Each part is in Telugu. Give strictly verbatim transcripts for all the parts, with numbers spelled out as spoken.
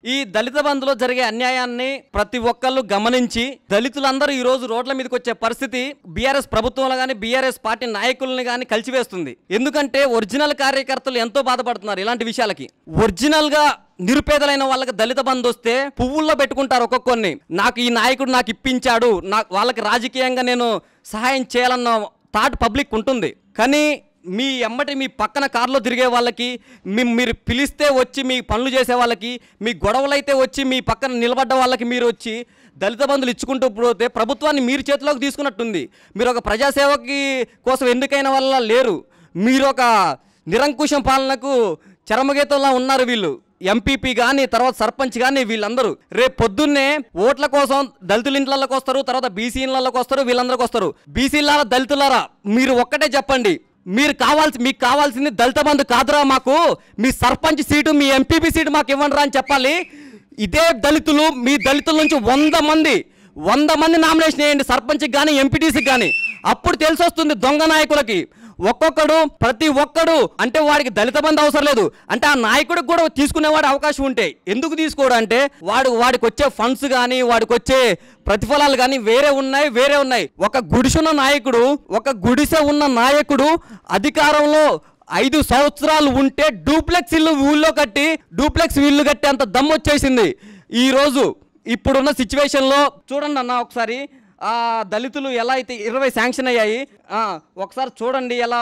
ఈ దళిత బంధులో జరిగే అన్యాయాన్ని ప్రతి ఒక్కళ్ళు గమనించి దళితులందరూ ఈ రోజు రోడ్ల మీదకి వచ్చే పరిస్థితి బీఆర్ఎస్ ప్రభుత్వంలో కానీ బీఆర్ఎస్ పార్టీ నాయకుల్ని కానీ కలిసివేస్తుంది. ఎందుకంటే ఒరిజినల్ కార్యకర్తలు ఎంతో బాధపడుతున్నారు ఇలాంటి విషయాలకి. ఒరిజినల్ గా నిరుపేదలైన వాళ్ళకి దళిత బంధు వస్తే పువ్వుల్లో పెట్టుకుంటారు ఒక్కొక్కరిని. నాకు ఈ నాయకుడు నాకు ఇప్పించాడు, నాకు వాళ్ళకి రాజకీయంగా నేను సహాయం చేయాలన్న థాట్ పబ్లిక్ ఉంటుంది. కానీ మీ ఎమ్మటి మీ పక్కన కారులో తిరిగే వాళ్ళకి, మీ మీరు పిలిస్తే వచ్చి మీ పనులు చేసే వాళ్ళకి, మీ గొడవలైతే వచ్చి మీ పక్కన నిలబడ్డ వాళ్ళకి మీరు వచ్చి దళిత బంధులు ఇచ్చుకుంటూ పోతే ప్రభుత్వాన్ని మీరు చేతిలోకి తీసుకున్నట్టుంది. మీరు ఒక ప్రజాసేవకి కోసం ఎన్నికైన వల్ల లేరు, మీరు ఒక నిరంకుశం పాలనకు చరమగీతంలా ఉన్నారు వీళ్ళు. ఎంపీపీ కానీ తర్వాత సర్పంచ్ కానీ వీళ్ళందరూ రేపు పొద్దున్నే ఓట్ల కోసం దళితుల ఇంట్లలోకి వస్తారు, తర్వాత బీసీ ఇళ్ళలోకి వస్తారు, వీళ్ళందరికీ వస్తారు. బీసీలారా దళితులారా మీరు ఒక్కటే చెప్పండి, మీరు కావాల్సి మీకు కావాల్సింది దళిత బంధు కాదురా, మాకు మీ సర్పంచ్ సీటు మీ ఎంపీపీ సీటు మాకు ఇవ్వండి రా అని చెప్పాలి. ఇదే దళితులు మీ దళితుల నుంచి వంద మంది వంద మంది నామినేషన్ వేయండి సర్పంచ్కి కానీ ఎంపీటీసీకి కానీ, అప్పుడు తెలిసి వస్తుంది దొంగ నాయకులకి. ఒక్కొక్కడు ప్రతి ఒక్కడు అంటే వాడికి దళిత బంధు అవసరం లేదు అంటే ఆ నాయకుడికి కూడా తీసుకునేవాడు అవకాశం ఉంటే ఎందుకు తీసుకోడు అంటే వాడు వాడికి వచ్చే ఫండ్స్ కానీ వాడికి వచ్చే ప్రతిఫలాలు కానీ వేరే ఉన్నాయి వేరే ఉన్నాయి. ఒక గుడిసెన్న నాయకుడు ఒక గుడిసె ఉన్న నాయకుడు అధికారంలో ఐదు సంవత్సరాలు ఉంటే డూప్లెక్స్ ఇల్లు ఊళ్ళో కట్టి డూప్లెక్స్ ఇల్లు కట్టి అంత దమ్ము వచ్చేసింది. ఈరోజు ఇప్పుడున్న సిచ్యువేషన్లో చూడండి అన్న, ఒకసారి ఆ దళితులు ఎలా అయితే ఇరవై శాంక్షన్ అయ్యాయి ఒకసారి చూడండి ఎలా.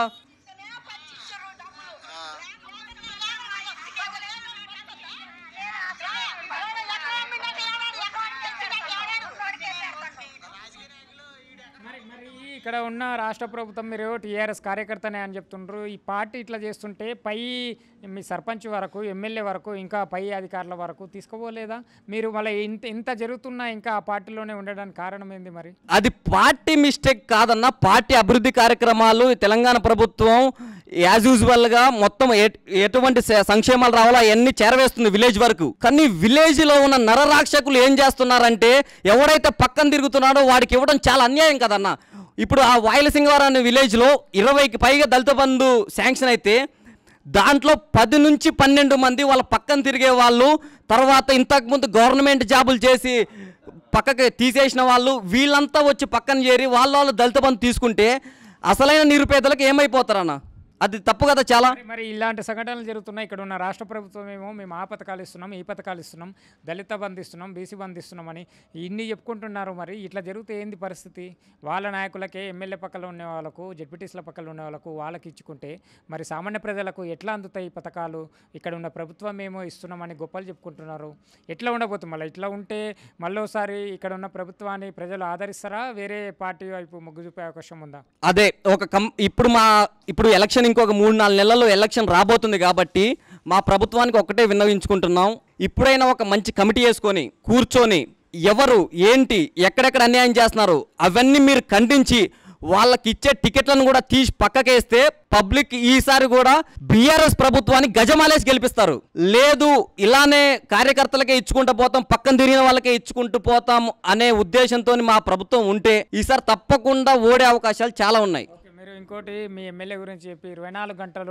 ఇక్కడ ఉన్న రాష్ట్ర ప్రభుత్వం మీరు టీఆర్ఎస్ కార్యకర్తనే అని చెప్తుండ్రు. ఈ పార్టీ ఇట్లా చేస్తుంటే పై మీ సర్పంచ్ వరకు ఎమ్మెల్యే వరకు ఇంకా పై అధికారుల వరకు తీసుకోలేదా మీరు? మళ్ళీ ఇంత ఇంత జరుగుతున్నా ఇంకా ఆ పార్టీలోనే ఉండడానికి కారణం ఏంది మరి? అది పార్టీ మిస్టేక్ కాదన్న, పార్టీ అభివృద్ధి కార్యక్రమాలు తెలంగాణ ప్రభుత్వం యాజ్ యూజువల్గా మొత్తం ఎటువంటి సంక్షేమాలు రావాలో అవన్నీ చేరవేస్తుంది విలేజ్ వరకు. కానీ విలేజ్లో ఉన్న నరరాక్షకులు ఏం చేస్తున్నారంటే ఎవరైతే పక్కన తిరుగుతున్నాడో వాడికి ఇవ్వడం చాలా అన్యాయం కదన్న. ఇప్పుడు ఆ వాయిలసింగవరం అనే విలేజ్లో ఇరవైకి పైగా దళిత బంధు శాంక్షన్ అయితే దాంట్లో పది నుంచి పన్నెండు మంది వాళ్ళ పక్కన తిరిగే వాళ్ళు, తర్వాత ఇంతకుముందు గవర్నమెంట్ జాబులు చేసి పక్కకి తీసేసిన వాళ్ళు, వీళ్ళంతా వచ్చి పక్కన చేరి వాళ్ళ వాళ్ళు దళిత బంధు తీసుకుంటే అసలైన నిరుపేదలకు ఏమైపోతారన్న? అది తప్పు కదా చాలా. మరి ఇలాంటి సంఘటనలు జరుగుతున్నాయి. ఇక్కడ ఉన్న రాష్ట్ర ప్రభుత్వం ఏమో మేము ఆ పథకాలు ఇస్తున్నాం ఈ పథకాలు ఇస్తున్నాం దళిత బంధు ఇస్తున్నాం బీసీ బంధు ఇస్తున్నాం అని ఇన్ని చెప్పుకుంటున్నారు. మరి ఇట్లా జరిగితే ఏంది పరిస్థితి? వాళ్ళ నాయకులకే ఎమ్మెల్యే పక్కన ఉండే వాళ్ళకు జెడ్పీటీసీల పక్కన ఉండే వాళ్ళకు వాళ్ళకి ఇచ్చుకుంటే మరి సామాన్య ప్రజలకు ఎట్లా అందుతాయి ఈ పథకాలు? ఇక్కడ ఉన్న ప్రభుత్వం ఏమో ఇస్తున్నామని గొప్పలు చెప్పుకుంటున్నారు. ఎట్లా ఉండబోతుంది మళ్ళీ? ఇట్లా ఉంటే మళ్ళీసారి ఇక్కడ ఉన్న ప్రభుత్వాన్ని ప్రజలు ఆదరిస్తారా? వేరే పార్టీ వైపు మొగ్గు చూపే అవకాశం ఉందా? అదే ఒక కం ఇప్పుడు మా ఇప్పుడు ఎలక్షన్ ఇంకొక మూడు నాలుగు నెలల్లో ఎలక్షన్ రాబోతుంది కాబట్టి మా ప్రభుత్వానికి ఒక్కటే విన్నవించుకుంటున్నాం, ఇప్పుడైనా ఒక మంచి కమిటీ వేసుకొని కూర్చొని ఎవరు ఏంటి ఎక్కడెక్కడ అన్యాయం చేస్తున్నారు అవన్నీ మీరు ఖండించి వాళ్ళకి ఇచ్చే టికెట్లను కూడా తీసి పక్కకేస్తే పబ్లిక్ ఈసారి కూడా బీఆర్ఎస్ ప్రభుత్వాన్ని గజమాలేసి గెలిపిస్తారు. లేదు ఇలానే కార్యకర్తలకే ఇచ్చుకుంటూ పోతాం పక్కన తిరిగిన వాళ్ళకే ఇచ్చుకుంటూ పోతాం అనే ఉద్దేశంతో మా ప్రభుత్వం ఉంటే ఈసారి తప్పకుండా ఓడే అవకాశాలు చాలా ఉన్నాయి. ఇంకోటి మీ ఎమ్మెల్యే గురించి చెప్పి ఇరవై నాలుగు గంటలు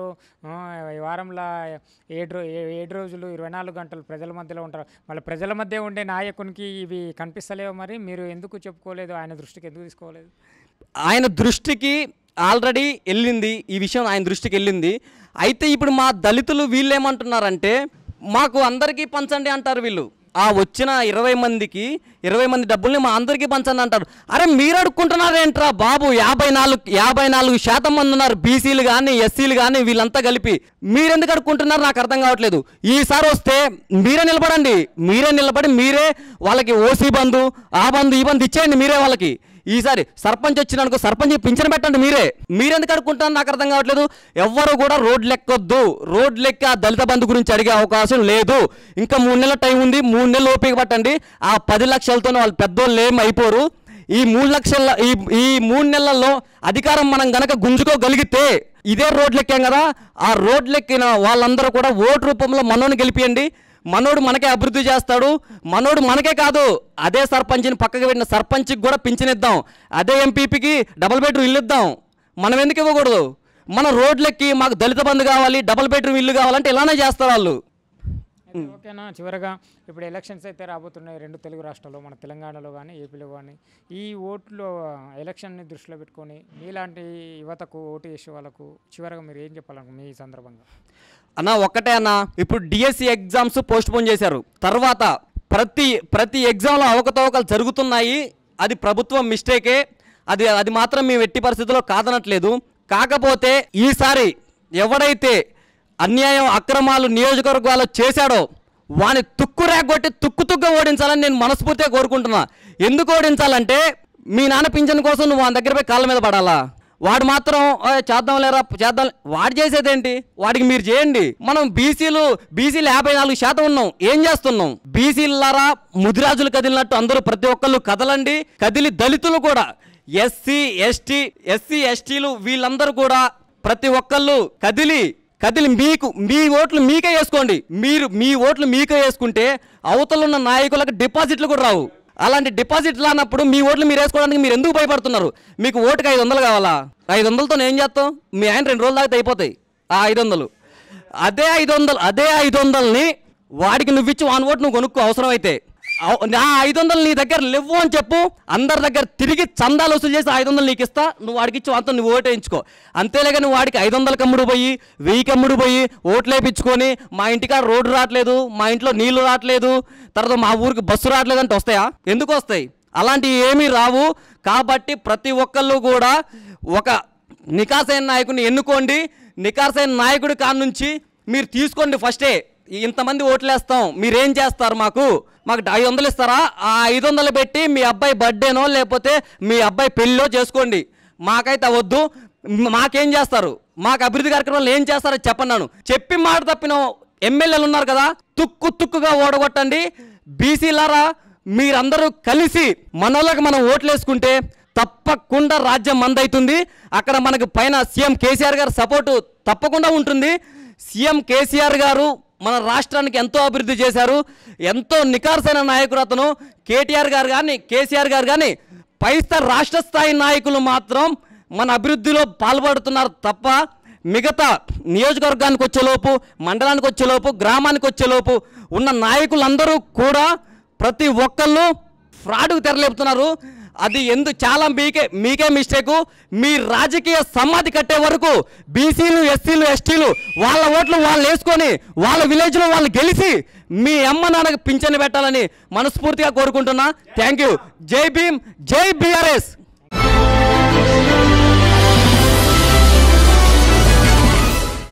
వారంలో ఏడు ఏడు రోజులు ఇరవై నాలుగు గంటలు ప్రజల మధ్యలో ఉంటారు. మళ్ళీ ప్రజల మధ్య ఉండే నాయకునికి ఇవి కనిపిస్తలేవు. మరి మీరు ఎందుకు చెప్పుకోలేదు? ఆయన దృష్టికి ఎందుకు తీసుకోలేదు? ఆయన దృష్టికి ఆల్రెడీ వెళ్ళింది ఈ విషయం, ఆయన దృష్టికి వెళ్ళింది. అయితే ఇప్పుడు మా దళితులు వీళ్ళు ఏమంటున్నారంటే మాకు అందరికీ పంచండి అంటారు వీళ్ళు. ఆ వచ్చిన ఇరవై మందికి ఇరవై మంది డబ్బుల్ని మా అందరికీ పంచండి అంటారు. అరే మీరు అడుక్కుంటున్నారేంట్రా బాబు? యాభై నాలుగు యాభై నాలుగు శాతం మంది ఉన్నారు బీసీలు కానీ ఎస్సీలు కానీ వీళ్ళంతా కలిపి. మీరెందుకు అడుక్కుంటున్నారు నాకు అర్థం కావట్లేదు. ఈసారి వస్తే మీరే నిలబడండి, మీరే నిలబడి మీరే వాళ్ళకి ఓసీ బంధు ఆ బంధు ఈ బంధు ఇచ్చేయండి మీరే వాళ్ళకి. ఈసారి సర్పంచ్ వచ్చిననుకో సర్పంచ్ పింఛన్ పెట్టండి మీరే. మీరెందుకు అడుక్కుంటారు నాకు అర్థం కావట్లేదు. ఎవ్వరు కూడా రోడ్లు ఎక్కొద్దు, రోడ్లు ఎక్కి ఆ దళిత బంధు గురించి అడిగే అవకాశం లేదు. ఇంకా మూడు నెలల టైం ఉంది, మూడు నెలలు ఓపిక పట్టండి. ఆ పది లక్షలతో వాళ్ళు పెద్దోళ్ళు ఏం అయిపోరు. ఈ మూడు లక్షల ఈ ఈ మూడు నెలల్లో అధికారం మనం గనక గుంజుకోగలిగితే ఇదే రోడ్లు ఎక్కాం కదా, ఆ రోడ్లు ఎక్కిన వాళ్ళందరూ కూడా ఓటు రూపంలో మనోని గెలిపియండి. మనోడు మనకే అభివృద్ధి చేస్తాడు. మనోడు మనకే కాదు అదే సర్పంచ్ని పక్కకి పెట్టిన సర్పంచ్కి కూడా పింఛనిద్దాం, అదే ఎంపీపీకి డబుల్ బెడ్రూమ్ ఇల్లు ఇద్దాం. మనం ఎందుకు ఇవ్వకూడదు? మన రోడ్లెక్కి మాకు దళిత బంధు కావాలి డబుల్ బెడ్రూమ్ ఇల్లు కావాలంటే ఇలానే చేస్తారు వాళ్ళు. ఓకేనా. చివరగా ఇప్పుడు ఎలక్షన్స్ అయితే రాబోతున్నాయి రెండు తెలుగు రాష్ట్రాల్లో, మన తెలంగాణలో కానీ ఏపీలో కానీ. ఈ ఓట్లో ఎలక్షన్ని దృష్టిలో పెట్టుకొని మీలాంటి యువతకు ఓటు వేసే వాళ్ళకు చివరగా మీరు ఏం చెప్పాలనుకో మీ సందర్భంగా? అన్న ఒక్కటే అన్న, ఇప్పుడు డిఎస్సి ఎగ్జామ్స్ పోస్ట్ పోన్ చేశారు. తర్వాత ప్రతి ప్రతి ఎగ్జామ్లో అవకతవకలు జరుగుతున్నాయి. అది ప్రభుత్వం మిస్టేకే, అది అది మాత్రం మేము ఎట్టి పరిస్థితుల్లో కాదనట్లేదు. కాకపోతే ఈసారి ఎవడైతే అన్యాయం అక్రమాలు నియోజకవర్గాలు చేశాడో వాని తుక్కు రేగొట్టి తుక్కు తుక్కు ఓడించాలని నేను మనస్ఫూర్తిగా కోరుకుంటున్నా. ఎందుకు ఓడించాలంటే మీ నాన్న పింఛన్ కోసం నువ్వు వాని దగ్గర పోయి కాళ్ళ మీద పడాలా? వాడు మాత్రం చేద్దాం లేరా చేద్దాం, వాడు చేసేదేంటి? వాడికి మీరు చేయండి. మనం బీసీలు బీసీలు యాభై నాలుగు శాతం ఉన్నాం, ఏం చేస్తున్నాం? బీసీలారా ముదిరాజులు కదిలినట్టు అందరూ ప్రతి ఒక్కళ్ళు కదలండి. కదిలి దళితులు కూడా, ఎస్సీ ఎస్టీ ఎస్సీ ఎస్టీలు వీళ్ళందరూ కూడా ప్రతి ఒక్కళ్ళు కదిలి కదిలి మీకు మీ ఓట్లు మీకే వేసుకోండి. మీరు మీ ఓట్లు మీకే వేసుకుంటే అవతల ఉన్న నాయకులకు డిపాజిట్లు కూడా రావు. అలాంటి డిపాజిట్లు రానప్పుడు మీ ఓట్లు మీరు వేసుకోవడానికి మీరు ఎందుకు భయపడుతున్నారు? మీకు ఓటుకి ఐదు వందలు కావాలా? ఐదు వందలతో ఏం చేస్తాం? మీ ఆయన రెండు రోజులు దాకా అయిపోతాయి ఆ ఐదు వందలు. అదే ఐదు వందలు అదే ఐదు వందలని వాడికి నువ్వు ఇచ్చి వాన్ ఓటు నువ్వు కొనుక్కో అవసరం అయితే. నా ఐదు వందలు నీ దగ్గర లేవు అని చెప్పు, అందరి దగ్గర తిరిగి చందాలు వసూలు చేసి ఐదు వందలు నీకు ఇస్తా, నువ్వు వాడికి ఇచ్చి అంత నువ్వు ఓటు వేయించుకో. అంతేలేగా నువ్వు వాడికి ఐదు వందల కమ్ముడు పోయి వెయ్యి కమ్ముడు పోయి ఓట్లు వేయించుకొని మా ఇంటికాడ రోడ్డు రావట్లేదు, మా ఇంట్లో నీళ్లు రావట్లేదు, తర్వాత మా ఊరికి బస్సు రావట్లేదు అంటే వస్తాయా? ఎందుకు వస్తాయి? అలాంటివి ఏమీ రావు. కాబట్టి ప్రతి ఒక్కళ్ళు కూడా ఒక నికాసైన నాయకుడిని ఎన్నుకోండి. నికాసైన నాయకుడి కాడ నుంచి మీరు తీసుకోండి. ఫస్టే ఇంతమంది ఓట్లేస్తాం, మీరేం చేస్తారు? మాకు మాకు ఐదు వందలు ఇస్తారా? ఆ ఐదు వందలు పెట్టి మీ అబ్బాయి బర్త్డేనో లేకపోతే మీ అబ్బాయి పెళ్ళిలో చేసుకోండి. మాకైతే వద్దు. మాకేం చేస్తారు? మాకు అభివృద్ధి కార్యక్రమాలు ఏం చేస్తారో చెప్పన్నాను. చెప్పి మాట తప్పిన ఎమ్మెల్యేలు ఉన్నారు కదా, తుక్కు తుక్కుగా ఓడగొట్టండి. బీసీలారా మీరందరూ కలిసి మనోళ్ళకి మనం ఓట్లు వేసుకుంటే తప్పకుండా రాజ్యం మందవుతుంది. అక్కడ మనకు పైన సీఎం కేసీఆర్ గారు సపోర్టు తప్పకుండా ఉంటుంది. సీఎం కేసీఆర్ గారు మన రాష్ట్రానికి ఎంతో అభివృద్ధి చేశారు. ఎంతో నికార్సైన నాయకుడు అతను. కేటీఆర్ గారు కానీ కేసీఆర్ గారు కానీ పై స్థాయి రాష్ట్ర స్థాయి నాయకులు మాత్రం మన అభివృద్ధిలో పాల్పడుతున్నారు తప్ప మిగతా నియోజకవర్గానికి వచ్చేలోపు, మండలానికి వచ్చేలోపు, గ్రామానికి వచ్చేలోపు ఉన్న నాయకులందరూ కూడా ప్రతి ఒక్కళ్ళు ఫ్రాడ్కు తెరలేపుతున్నారు. అది ఎందు చాలా మీకే మీకే మిస్టేకు. మీ రాజకీయ సమాధి కట్టే వరకు బీసీలు ఎస్సీలు ఎస్టీలు వాళ్ళ ఓట్లు వాళ్ళు వేసుకొని వాళ్ళ విలేజ్లో వాళ్ళు గెలిచి మీ అమ్మ నాన్నకు పింఛను పెట్టాలని మనస్ఫూర్తిగా కోరుకుంటున్నా. Thank you. జై భీమ్, జై బీఆర్ఎస్.